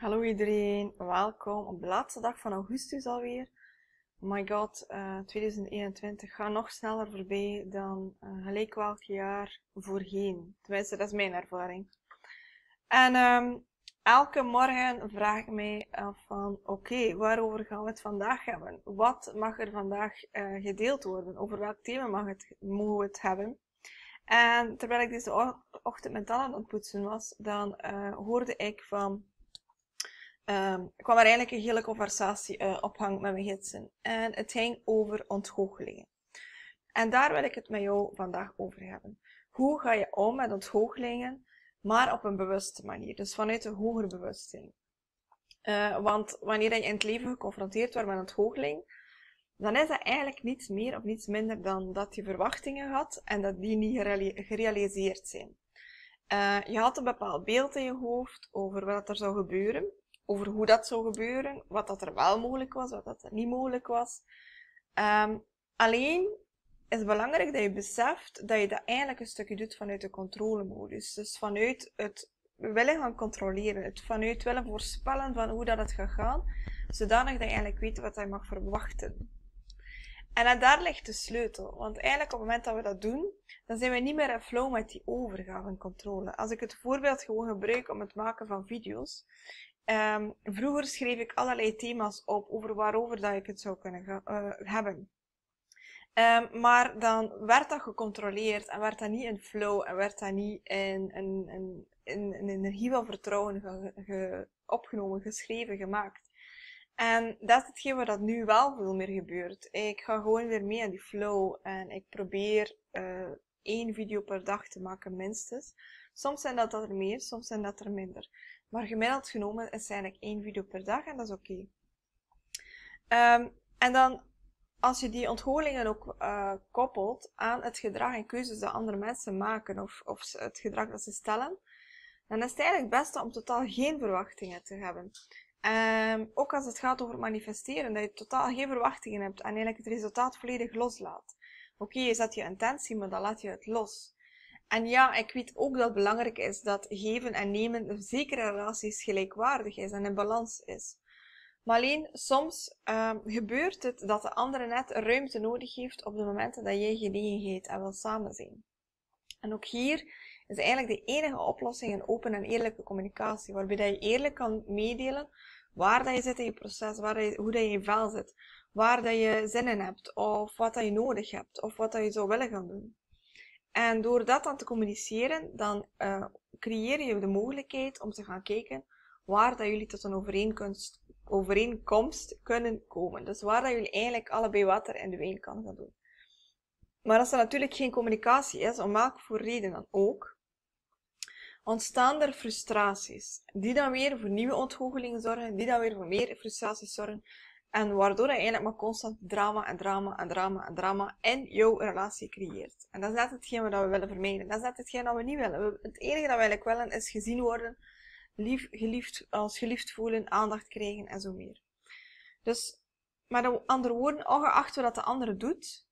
Hallo iedereen, welkom op de laatste dag van augustus alweer. Oh my god, 2021 gaat nog sneller voorbij dan gelijk welk jaar voorheen. Tenminste, dat is mijn ervaring. En elke morgen vraag ik mij af van, oké, waarover gaan we het vandaag hebben? Wat mag er vandaag gedeeld worden? Over welk thema mogen we het hebben? En terwijl ik deze ochtend mijn tanden aan het poetsen was, dan hoorde ik van... Ik kwam er eigenlijk een hele conversatie ophangen met mijn gidsen. En het ging over ontgoochelingen. En daar wil ik het met jou vandaag over hebben. Hoe ga je om met ontgoochelingen, maar op een bewuste manier. Dus vanuit een hoger bewustzijn. Want wanneer je in het leven geconfronteerd wordt met ontgoocheling, dan is dat eigenlijk niets meer of niets minder dan dat je verwachtingen had en dat die niet gerealiseerd zijn. Je had een bepaald beeld in je hoofd over wat er zou gebeuren. Over hoe dat zou gebeuren, wat dat er wel mogelijk was, wat dat er niet mogelijk was. Alleen is het belangrijk dat je beseft dat je dat eigenlijk een stukje doet vanuit de controlemodus. Dus vanuit het willen gaan controleren, het vanuit willen voorspellen van hoe dat het gaat gaan, zodanig dat je eigenlijk weet wat je mag verwachten. En daar ligt de sleutel, want eigenlijk op het moment dat we dat doen, dan zijn we niet meer in flow met die overgave en controle. Als ik het voorbeeld gewoon gebruik om het maken van video's, vroeger schreef ik allerlei thema's op over waarover dat ik het zou kunnen hebben. Maar dan werd dat gecontroleerd en werd dat niet in flow en werd dat niet in een energie van vertrouwen opgenomen, geschreven, gemaakt. En dat is hetgeen wat nu wel veel meer gebeurt. Ik ga gewoon weer mee aan die flow en ik probeer 1 video per dag te maken minstens. Soms zijn dat er meer, soms zijn dat er minder. Maar gemiddeld genomen is het eigenlijk 1 video per dag en dat is oké. En dan, als je die ontgoochelingen ook koppelt aan het gedrag en keuzes dat andere mensen maken of het gedrag dat ze stellen, dan is het eigenlijk het beste om totaal geen verwachtingen te hebben. Ook als het gaat over manifesteren, dat je totaal geen verwachtingen hebt en eigenlijk het resultaat volledig loslaat. Oké, je zet je intentie, maar dan laat je het los. En ja, ik weet ook dat het belangrijk is dat geven en nemen in zekere relaties gelijkwaardig is en in balans is. Maar alleen soms gebeurt het dat de andere net ruimte nodig heeft op de momenten dat jij genegenheid en wil samen zijn. En ook hier is eigenlijk de enige oplossing een open en eerlijke communicatie, waarbij dat je eerlijk kan meedelen waar dat je zit in je proces, hoe dat je in je vel zit, waar dat je zin in hebt, of wat dat je nodig hebt, of wat dat je zou willen gaan doen. En door dat dan te communiceren, dan creëer je de mogelijkheid om te gaan kijken waar dat jullie tot een overeenkomst kunnen komen. Dus waar dat jullie eigenlijk allebei water in de wijn kan gaan doen. Maar als er natuurlijk geen communicatie is, om welke voor reden dan ook, ontstaan er frustraties, die dan weer voor nieuwe ontgoochelingen zorgen, die dan weer voor meer frustraties zorgen, en waardoor je eigenlijk maar constant drama in jouw relatie creëert. En dat is net hetgeen wat we willen vermijden. Dat is net hetgeen dat we niet willen. Het enige dat we eigenlijk willen is gezien worden, als geliefd voelen, aandacht krijgen en zo meer. Dus, met andere woorden, ongeacht wat de andere doet,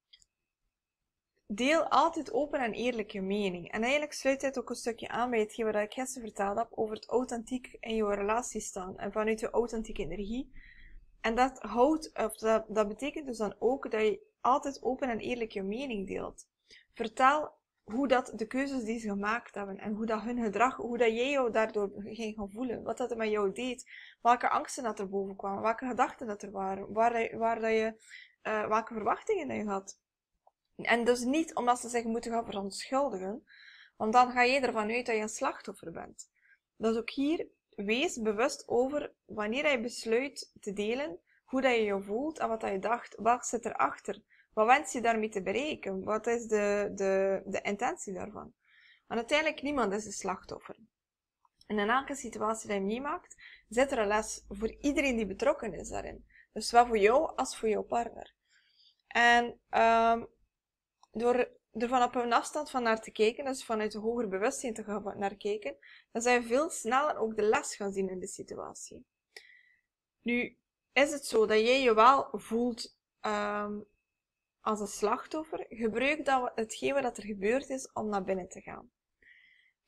deel altijd open en eerlijk je mening. En eigenlijk sluit dit ook een stukje aan bij hetgeen wat ik gisteren verteld heb over het authentiek in je relatie staan en vanuit je authentieke energie. En dat betekent dus dan ook dat je altijd open en eerlijk je mening deelt. Vertel hoe dat de keuzes die ze gemaakt hebben en hoe dat hun gedrag, hoe dat jij jou daardoor ging gaan voelen, wat dat met jou deed, welke angsten dat er boven kwamen, welke gedachten dat er waren, welke verwachtingen dat je had. En dus niet omdat ze zich moeten gaan verontschuldigen, want dan ga je ervan uit dat je een slachtoffer bent. Dus ook hier, wees bewust over wanneer je besluit te delen, hoe dat je je voelt en wat dat je dacht, wat zit erachter, wat wens je daarmee te bereiken, wat is de intentie daarvan. Want uiteindelijk niemand is een slachtoffer. En in elke situatie die je meemaakt, zit er een les voor iedereen die betrokken is daarin. Dus zowel voor jou als voor jouw partner. En door er van op een afstand van naar te kijken, dus vanuit een hoger bewustzijn te gaan naar kijken, dan zou je veel sneller ook de les gaan zien in de situatie. Nu, is het zo dat jij je wel voelt als een slachtoffer, gebruik dan hetgeen wat er gebeurd is om naar binnen te gaan.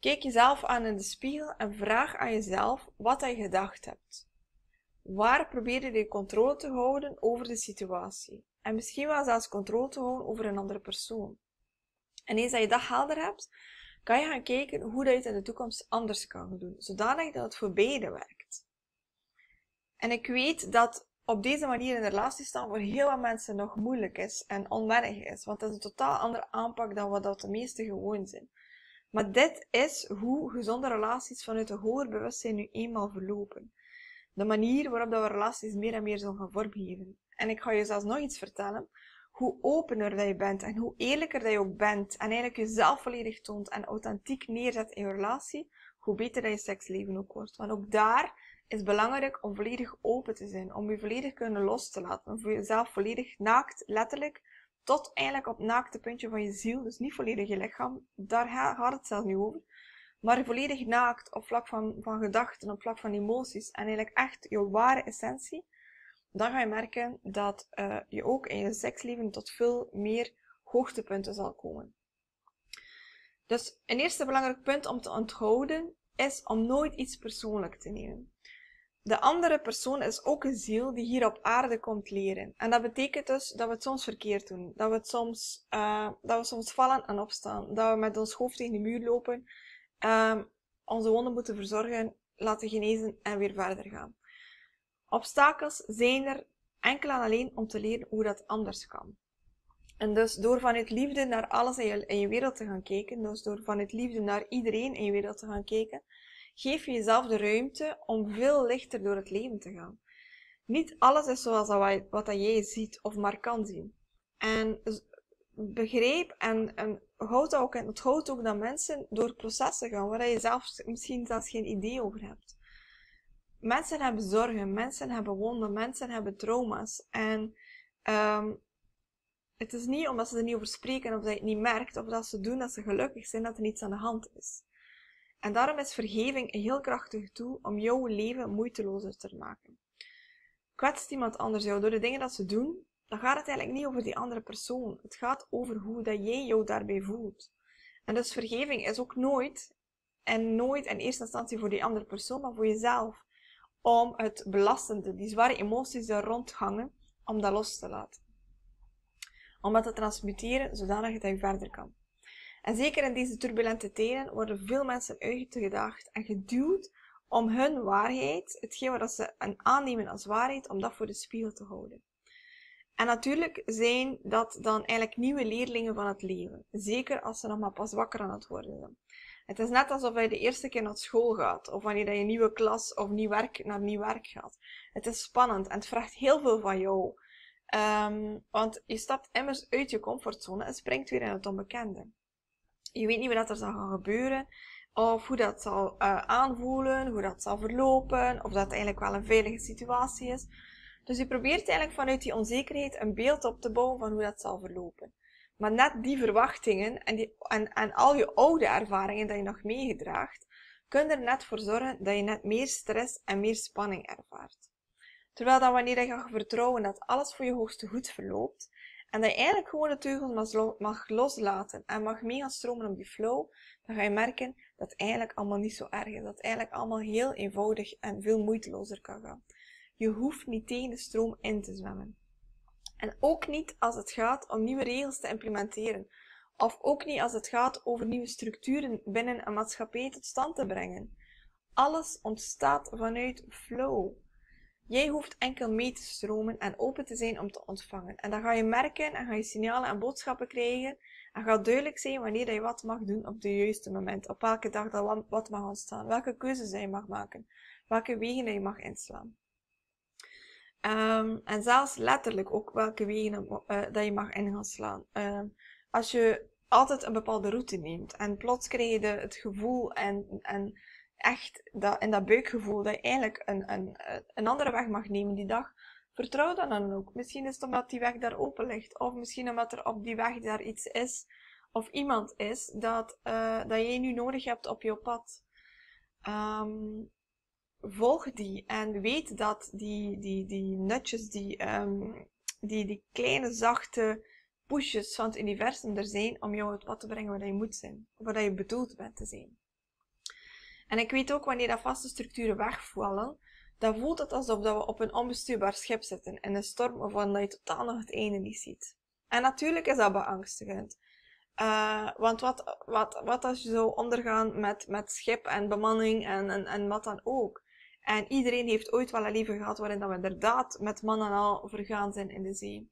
Kijk jezelf aan in de spiegel en vraag aan jezelf wat je gedacht hebt. Waar probeer je de controle te houden over de situatie? En misschien wel zelfs controle te houden over een andere persoon. En eens dat je dat helder hebt, kan je gaan kijken hoe dat je het in de toekomst anders kan doen, zodanig dat het voor beide werkt. En ik weet dat op deze manier in de relatie staan voor heel wat mensen nog moeilijk is en onwennig is, want dat is een totaal andere aanpak dan wat dat de meesten gewoon zijn. Maar dit is hoe gezonde relaties vanuit een hoger bewustzijn nu eenmaal verlopen. De manier waarop dat we relaties meer en meer zullen gaan vormgeven. En ik ga je zelfs nog iets vertellen. Hoe opener dat je bent en hoe eerlijker dat je ook bent en eigenlijk jezelf volledig toont en authentiek neerzet in je relatie, hoe beter dat je seksleven ook wordt. Want ook daar is het belangrijk om volledig open te zijn, om je volledig kunnen los te laten, om voor jezelf volledig naakt, letterlijk, tot eigenlijk op het naakte puntje van je ziel, dus niet volledig je lichaam, daar gaat het zelfs niet over, maar volledig naakt op vlak van gedachten, op vlak van emoties en eigenlijk echt je ware essentie, dan ga je merken dat je ook in je seksleven tot veel meer hoogtepunten zal komen. Dus een eerste belangrijk punt om te onthouden is om nooit iets persoonlijk te nemen. De andere persoon is ook een ziel die hier op aarde komt leren. En dat betekent dus dat we het soms verkeerd doen. Dat we soms vallen en opstaan. Dat we met ons hoofd tegen de muur lopen. Onze wonden moeten verzorgen, laten genezen en weer verder gaan. Obstakels zijn er enkel en alleen om te leren hoe dat anders kan. En dus door vanuit liefde naar alles in je wereld te gaan kijken, dus door vanuit liefde naar iedereen in je wereld te gaan kijken, geef je jezelf de ruimte om veel lichter door het leven te gaan. Niet alles is zoals wat jij ziet of maar kan zien. En begrijp en onthoud ook dat mensen door processen gaan waar je zelf misschien zelfs geen idee over hebt. Mensen hebben zorgen, mensen hebben wonden, mensen hebben trauma's. En het is niet omdat ze er niet over spreken of dat je het niet merkt of dat ze doen dat ze gelukkig zijn dat er niets aan de hand is. En daarom is vergeving een heel krachtig tool om jouw leven moeitelozer te maken. Kwetst iemand anders jou door de dingen dat ze doen, dan gaat het eigenlijk niet over die andere persoon. Het gaat over hoe dat jij jou daarbij voelt. En dus vergeving is ook nooit in eerste instantie voor die andere persoon, maar voor jezelf. Om het belastende, die zware emoties die er rondhangen, om dat los te laten. Om dat te transmuteren, zodanig dat je verder kan. En zeker in deze turbulente tijden worden veel mensen uitgedaagd en geduwd om hun waarheid, hetgeen wat ze aannemen als waarheid, om dat voor de spiegel te houden. En natuurlijk zijn dat dan eigenlijk nieuwe leerlingen van het leven. Zeker als ze nog maar pas wakker aan het worden zijn. Het is net alsof je de eerste keer naar school gaat, of wanneer je een nieuwe klas of naar nieuw werk gaat. Het is spannend en het vraagt heel veel van jou. Want je stapt immers uit je comfortzone en springt weer in het onbekende. Je weet niet wat er zal gaan gebeuren, of hoe dat zal aanvoelen, hoe dat zal verlopen, of dat eigenlijk wel een veilige situatie is. Dus je probeert eigenlijk vanuit die onzekerheid een beeld op te bouwen van hoe dat zal verlopen. Maar net die verwachtingen en al je oude ervaringen dat je nog meegedraagt, kunnen er net voor zorgen dat je net meer stress en meer spanning ervaart. Terwijl dan wanneer je gaat vertrouwen dat alles voor je hoogste goed verloopt, en dat je eigenlijk gewoon de teugels mag loslaten en mag mee gaan stromen op die flow, dan ga je merken dat het eigenlijk allemaal niet zo erg is. Dat het eigenlijk allemaal heel eenvoudig en veel moeitelozer kan gaan. Je hoeft niet tegen de stroom in te zwemmen. En ook niet als het gaat om nieuwe regels te implementeren. Of ook niet als het gaat over nieuwe structuren binnen een maatschappij tot stand te brengen. Alles ontstaat vanuit flow. Jij hoeft enkel mee te stromen en open te zijn om te ontvangen. En dan ga je merken en ga je signalen en boodschappen krijgen. En gaat duidelijk zijn wanneer je wat mag doen op de juiste moment. Op welke dag dat wat mag ontstaan. Welke keuzes je mag maken. Welke wegen je mag inslaan. En zelfs letterlijk ook welke wegen dat je mag in gaan slaan. Als je altijd een bepaalde route neemt. En plots krijg je het gevoel en echt in dat buikgevoel dat je eigenlijk een andere weg mag nemen die dag. Vertrouw dat dan ook. Misschien is het omdat die weg daar open ligt. Of misschien omdat er op die weg daar iets is. Of iemand is dat jij nu nodig hebt op je pad. Volg die en weet dat die nutjes, die kleine zachte pushes van het universum er zijn om jou op het pad te brengen waar je moet zijn. Of waar je bedoeld bent te zijn. En ik weet ook wanneer dat vaste structuren wegvallen, dan voelt het alsof dat we op een onbestuurbaar schip zitten in een storm waarvan je totaal nog het einde niet ziet. En natuurlijk is dat beangstigend. Want wat als je zou ondergaan met schip en bemanning en wat dan ook. En iedereen heeft ooit wel een leven gehad waarin dat we inderdaad met man en al vergaan zijn in de zee.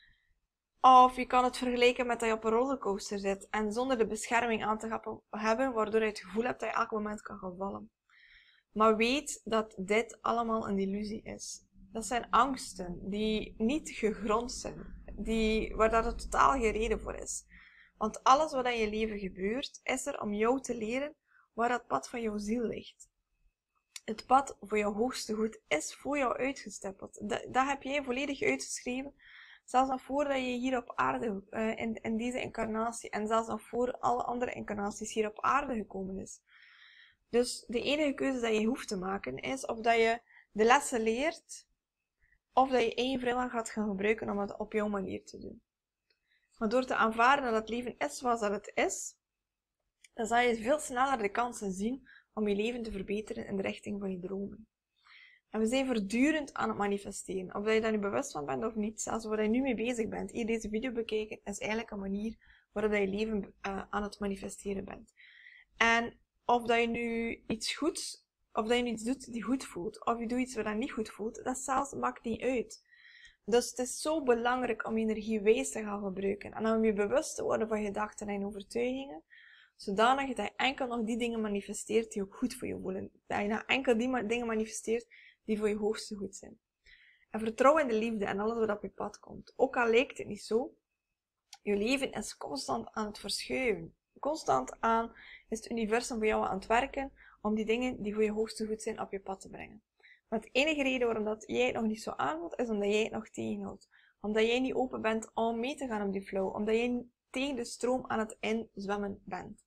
Of je kan het vergelijken met dat je op een rollercoaster zit en zonder de bescherming aan te hebben, waardoor je het gevoel hebt dat je elk moment kan gaan vallen. Maar weet dat dit allemaal een illusie is. Dat zijn angsten die niet gegrond zijn, waar daar totaal geen reden voor is. Want alles wat in je leven gebeurt, is er om jou te leren waar het pad van jouw ziel ligt. Het pad voor jouw hoogste goed is voor jou uitgestippeld. Dat heb jij volledig uitgeschreven. Zelfs nog voordat je hier op aarde, in deze incarnatie, en zelfs nog voor alle andere incarnaties hier op aarde gekomen is. Dus de enige keuze dat je hoeft te maken is of dat je de lessen leert, of dat je één vrijwillig gaat gaan gebruiken om het op jouw manier te doen. Maar door te aanvaarden dat het leven is zoals dat het is, dan zal je veel sneller de kansen zien om je leven te verbeteren in de richting van je dromen. En we zijn voortdurend aan het manifesteren. Of dat je daar nu bewust van bent of niet, zelfs waar je nu mee bezig bent. Hier deze video bekijken is eigenlijk een manier waarop je leven aan het manifesteren bent. En of dat je nu iets goeds, of dat je nu iets doet die goed voelt, of je doet iets wat niet goed voelt, dat zelfs maakt niet uit. Dus het is zo belangrijk om je energie wijs te gaan gebruiken. En om je bewust te worden van gedachten en overtuigingen, zodanig dat je enkel nog die dingen manifesteert die ook goed voor je voelen. Dat je nog enkel die dingen manifesteert die voor je hoogste goed zijn. En vertrouw in de liefde en alles wat op je pad komt. Ook al lijkt het niet zo, je leven is constant aan het verschuiven. Constant is het universum voor jou aan het werken om die dingen die voor je hoogste goed zijn op je pad te brengen. Maar de enige reden waarom dat jij het nog niet zo aanvoelt, is omdat jij het nog tegenhoudt. Omdat jij niet open bent om mee te gaan op die flow. Omdat jij tegen de stroom aan het inzwemmen bent.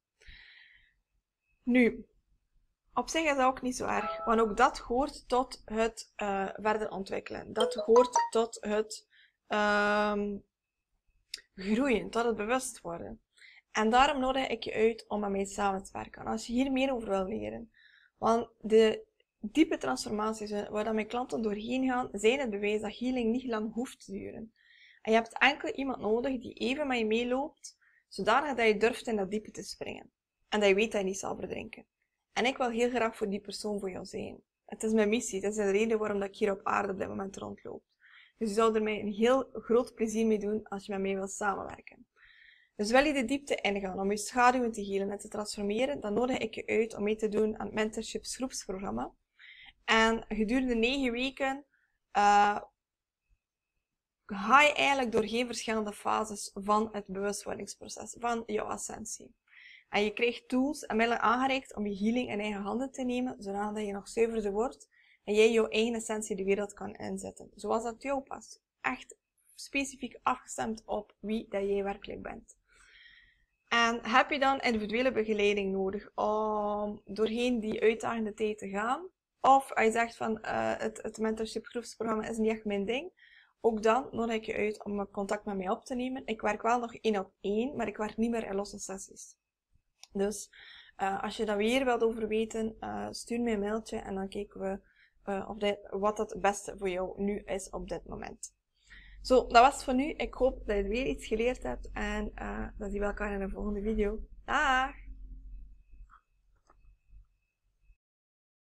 Nu, op zich is dat ook niet zo erg. Want ook dat hoort tot het verder ontwikkelen. Dat hoort tot het groeien, tot het bewust worden. En daarom nodig ik je uit om met mij samen te werken. Als je hier meer over wil leren. Want de diepe transformaties waar mijn klanten doorheen gaan, zijn het bewijs dat healing niet lang hoeft te duren. En je hebt enkel iemand nodig die even met je meeloopt, zodanig dat je durft in dat diepe te springen. En dat je weet dat je niet zal verdrinken. En ik wil heel graag voor die persoon voor jou zijn. Het is mijn missie, het is de reden waarom ik hier op aarde op dit moment rondloop. Dus je zou er mij een heel groot plezier mee doen als je met mij wilt samenwerken. Dus wil je de diepte ingaan om je schaduwen te healen en te transformeren, dan nodig ik je uit om mee te doen aan het Mentorships groepsprogramma. En gedurende 9 weken ga je eigenlijk doorheen verschillende fases van het bewustwordingsproces, van jouw ascensie. En je krijgt tools en middelen aangereikt om je healing in eigen handen te nemen, zodat je nog zuiverder wordt en jij jouw eigen essentie de wereld kan inzetten. Zoals dat jou past. Echt specifiek afgestemd op wie dat jij werkelijk bent. En heb je dan individuele begeleiding nodig om doorheen die uitdagende tijd te gaan? Of als je zegt van het mentorship groepsprogramma is niet echt mijn ding, ook dan nodig ik je uit om contact met mij op te nemen. Ik werk wel nog 1-op-1, maar ik werk niet meer in losse sessies. Dus als je daar weer wilt over weten, stuur me een mailtje en dan kijken we wat het beste voor jou nu is op dit moment. Zo, dat was het voor nu. Ik hoop dat je weer iets geleerd hebt en dat zien we elkaar in de volgende video. Dag!